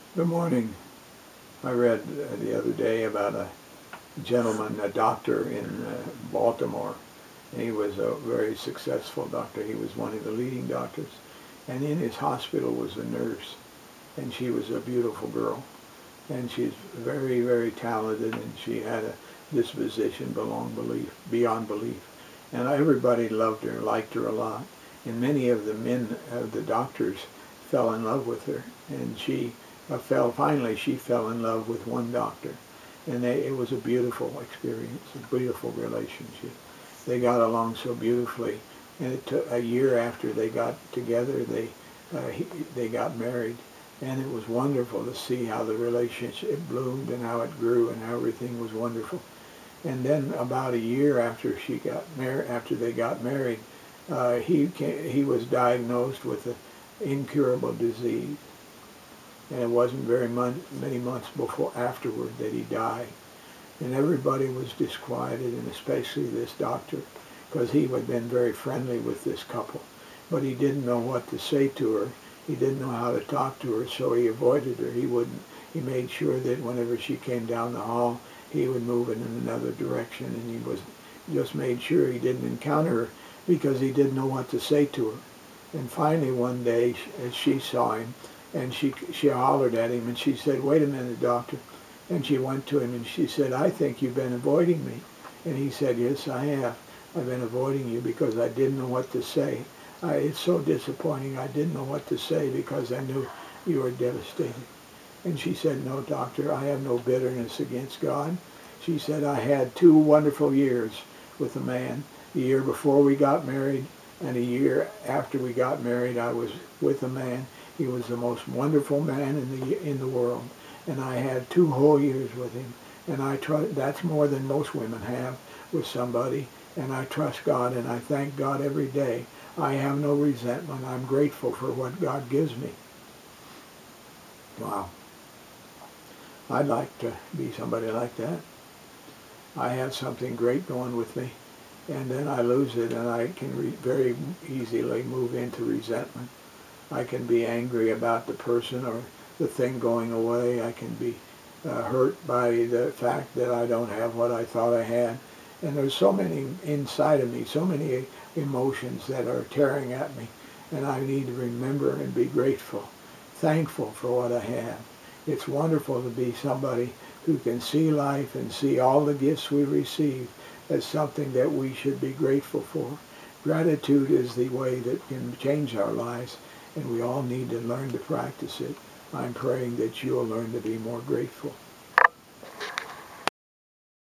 Good morning. I read the other day about a gentleman, a doctor in Baltimore. He was a very successful doctor. He was one of the leading doctors. And in his hospital was a nurse, and she was a beautiful girl. And she's very, very talented, and she had a disposition beyond belief. And everybody loved her, liked her a lot. And many of the men, the doctors, fell in love with her. And finally she fell in love with one doctor. And it was a beautiful experience, a beautiful relationship. They got along so beautifully. And it took a year after they got together, they got married. And it was wonderful to see how the relationship bloomed and how it grew and how everything was wonderful. And then about a year after they got married, he was diagnosed with an incurable disease. And it wasn't many months afterward that he died. And everybody was disquieted, and especially this doctor, because he had been very friendly with this couple. But he didn't know what to say to her. He didn't know how to talk to her, so he avoided her. He made sure that whenever she came down the hall, he would move in another direction, and just made sure he didn't encounter her because he didn't know what to say to her. And finally one day, as she saw him, and she hollered at him, and she said, "Wait a minute, doctor." And she went to him and she said, "I think you've been avoiding me." And he said, "Yes, I have. I've been avoiding you because I didn't know what to say. It's so disappointing. I didn't know what to say because I knew you were devastated." And she said, "No, doctor, I have no bitterness against God." She said, "I had 2 wonderful years with a man. The year before we got married and a year after we got married, I was with a man. He was the most wonderful man in the world. And I had 2 whole years with him. And that's more than most women have with somebody. And I trust God, and I thank God every day. I have no resentment. I'm grateful for what God gives me." Wow. I'd like to be somebody like that. I have something great going with me, and then I lose it, and I can very easily move into resentment. I can be angry about the person or the thing going away. I can be hurt by the fact that I don't have what I thought I had. And there's so many inside of me, so many emotions that are tearing at me. And I need to remember and be grateful, thankful for what I have. It's wonderful to be somebody who can see life and see all the gifts we receive as something that we should be grateful for. Gratitude is the way that can change our lives, and we all need to learn to practice it. I'm praying that you'll learn to be more grateful.